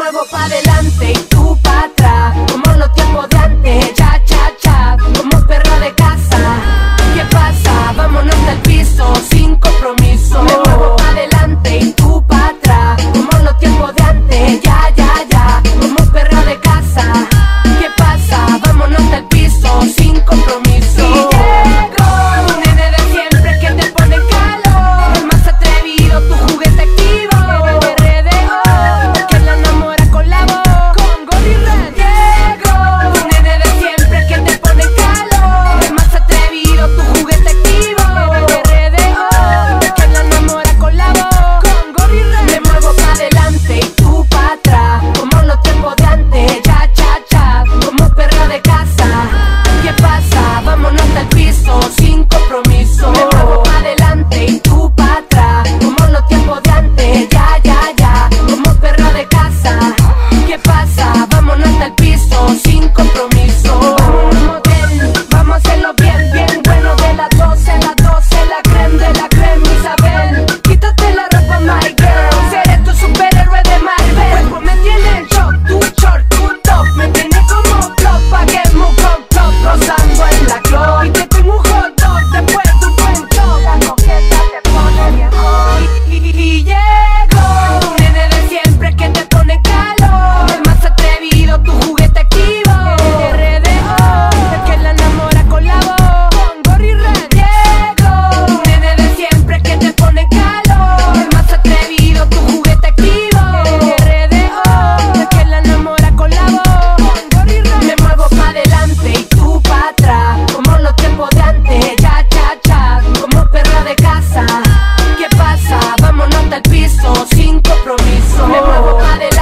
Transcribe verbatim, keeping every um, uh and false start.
muevo pa' adelante y tú pa' atrás, como los tiempos de antes, cha cha cha, como perra de casa. ¿Qué pasa? Vámonos del piso sin compromiso. Me muevo pa' adelante y tú pa' atrás, como los tiempos de antes, ya ya ya, como perra de casa. ¿Qué pasa? Vámonos del piso sin compromiso. Y llego, un nene de siempre que te pone en calor, el más atrevido, tu juguete activo, R D O, que la enamora con la voz, con Gordy Red. Llego, un nene de siempre que te pone en calor, el más atrevido, tu juguete activo, R D O, que la enamora con la voz, con Gordy Red. Me muevo pa' adelante y tú pa' atrás, como los tiempos de antes, cha cha cha, como perra de casa. ¿Qué pasa? Vámonos del piso sin compromiso. Me muevo pa' adelante y tú pa' atrás, como los tiempos de antes, ya ya ya, como perra de casa. ¿Qué pasa? Vámonos del piso sin compromiso. Vamos motel, vamos a hacerlo bien, bien bueno. De las doce, las doce, la creme de la creme, Isabel. Quítate la ropa, my girl, seré tu superhéroe de Marvel. Cuerpo me tiene en shock, tu short, tu top, me tiene como flop, paguemos con flop, rozando en la club. Y que tengo un hot dog después de un buen show, la coqueta te pone bien hot. Y, y, y llego, un nene de siempre que te pone en calor, el más atrevido, tu juguete activo, R D O, el que la enamora con la voz, con Gordy Red. Llego, un nene de siempre que te pone en calor, el más atrevido, tu juguete activo, R D O, el que la enamora con la voz, con Gordy Red. Me muevo pa' adelante y tú pa' atrás, como los tiempos de antes, cha cha cha, como perra de casa. ¿Qué pasa? Vámonos del piso sin compromiso. Me muevo pa' adelante